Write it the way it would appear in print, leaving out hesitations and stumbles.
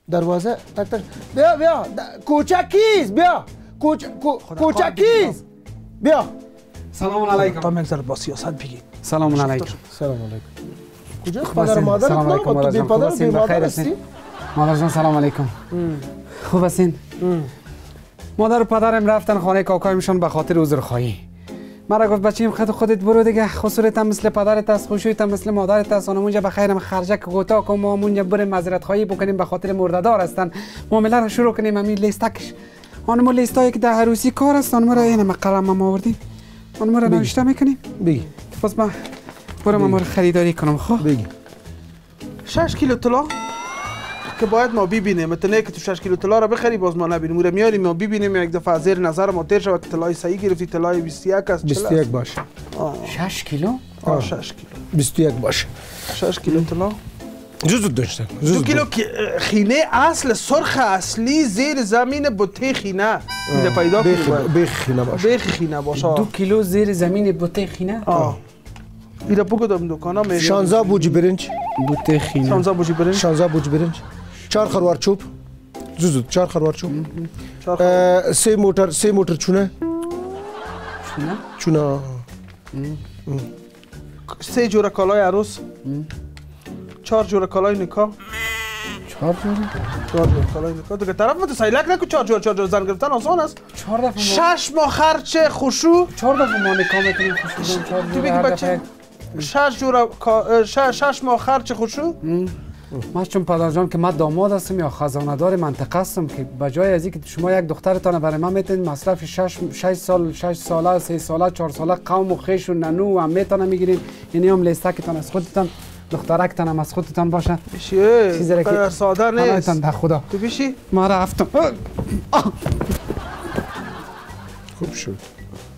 دروازه تک تک بیا بیا کوچکیز بیا کوچکیز بیا. سلام علیکم. تا مگذار با سیاست بگید. سلام علیکم. سلام علیکم. کجاست پدر مادرت؟ نه تو بی پدر بی مادر هستی؟ مادر جان سلام علیکم. خوب هستین؟ مادر و پدرم رفتن خانه کاکایمشان به خاطر عذرخواهی. مرا گفت بچه‌م خودت برو دیگه، خسورت هم مثل پدرت است، خوشویت هم مثل مادرت است، اونجا به خیرم خرجک کوتا کن، ما اونجا بریم معذرت خواهی بکنیم به خاطر مرده‌دار هستن. معامله رو شروع کنیم. همین لیستکش خانم لیستایی که در عروسی کار است ما را اینم قلم ما آوردیم. ما را نوشته میکنیم. بگی. پس ما برم ما رو خریداری کنم. خب بگی. 6 کیلو طلا که باید ما ببینیم. متنه که تو 6 کیلو طلا رو بخری باز ما نبینیم. مورا میاریم ما ببینیم یک دفعه زیر نظر ما تیر شود که طلای صحیح گرفتی، طلای 21 است. 21 باشه. 6 کیلو؟ 6 کیلو. 21 باشه. 6 کیلو طلا. زود داشتن. 2 کیلو خینه اصل سرخ اصلی زیر زمین بوته خینه. میره پیدا کنی. بیخ خینه باشه. بیخ خینه باشه. 2 کیلو زیر زمین بوته خینه؟ اینا بگم دکانا میری. 16 بوجی برنج. بوته خینه. 16 بوجی برنج. 16 بوجی برنج. 4 خروار چوب. زود 4 خروار چوب. 3 موتر چونه. چونه. 3 جوره کالای عروس. 4 جوره کالای نکاح. 4 جوره کالای نکاح. دیگه طرف مت سایلک نکو 4 جوره زن گرفتن آسان است. 4 دفعه 6 ماه خرچ خوشو. 4 دفعه ما نکاح میکنیم خوشو. تو بگی بچه 6 ماه خرچ خوشو. من چون پدرجان که من داماد هستم یا خزانه دار منطقه هستم که بجای از اینکه شما یک دخترتان برای من میتونید مصرف 6 ساله 3 ساله 4 ساله قوم و خیش و ننو هم میتونه میگیرید. یعنی هم لیستکتان از خودتان، دخترکتان هم از خودتان باشه. چیزی که ساده نیست. در خدا تو بشی؟ ما رفتم. خوب شد.